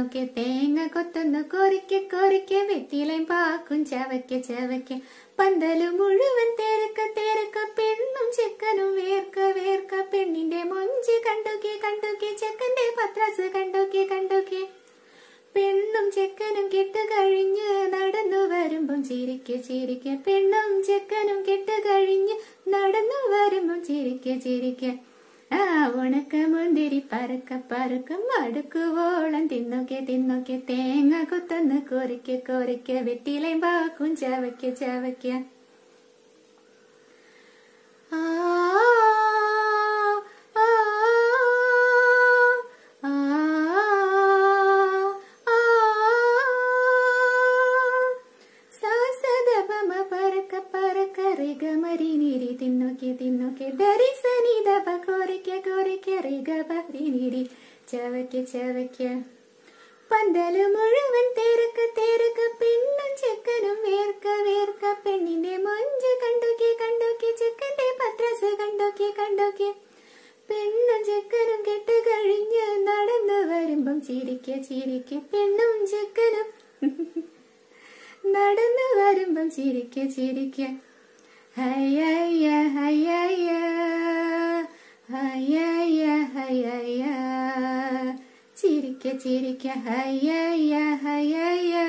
തിന്നോക്കെ തേങ്ങ കൊത്തുന്നു കൊറിക്കെ കൊറിക്കെ വെറ്റിലയും പാക്കും ചവയ്ക്ക ചവയ്ക്ക പന്തല് മുഴുവൻ തേരക്ക തേരക്ക പെണ്ണും ചെക്കനും വേർക്ക വേർക്ക പെണ്ണിന്റെ മൊഞ്ച് കണ്ടോക്കെ കണ്ടോക്കെ ചെക്കന്റെ പത്രാസ് കണ്ടോക്കെ കണ്ടോക്കെ പെണ്ണും ചെക്കനും കെട്ടുകഴിഞ്ഞ് നടന്നു വരുമ്പം ചിരിക്ക ചിരിക്ക പെണ്ണും ചെക്കനും കെട്ടുകഴിഞ്ഞ് നടന്നു വരുമ്പം ചിരിക്ക ചിരിക്ക ആ ഉണക്ക മുന്തിരി പറക്ക പറക്ക മടുക്കുവോളം തിന്നോക്കെ തിന്നോക്കെ തേങ്ങ കൊത്തന്ന് കൊറിക്ക കൊറിക്ക വെറ്റിലയും പാക്കും ചവയ്ക്ക ചവയ്ക്ക ആ രിഗമരിനിരി തിന്നോക്കെ തിന്നോക്കെ ദരിസനി ദപ കൊറിക്ക കൊറിക്ക റിഗമരിനിരി ചവയ്ക്ക ചവയ്ക്ക പന്തല് മുഴുവൻ തേരക്ക തേരക്ക പെണ്ണും ചെക്കനും വേർക്ക വേർക്ക പെണ്ണിന്റെ മൊഞ്ച് കണ്ടോക്കെ കണ്ടോക്കെ ചെക്കന്റെ പത്രാസ് കണ്ടോക്കെ കണ്ടോക്കെ പെണ്ണും ചെക്കനും കെട്ടുകഴിഞ്ഞ് നടന്നു വരുമ്പം ചിരിക്ക ചിരിക്ക പെണ്ണും ചെക്കനും നടന്നു വരുമ്പം ചിരിക്ക ചിരിക്ക ഹയ്യ ഹയ്യ ഹയ്യ ഹയ്യ ചിരിക്ക ചിരിക്ക ഹയ്യ ഹയ്യ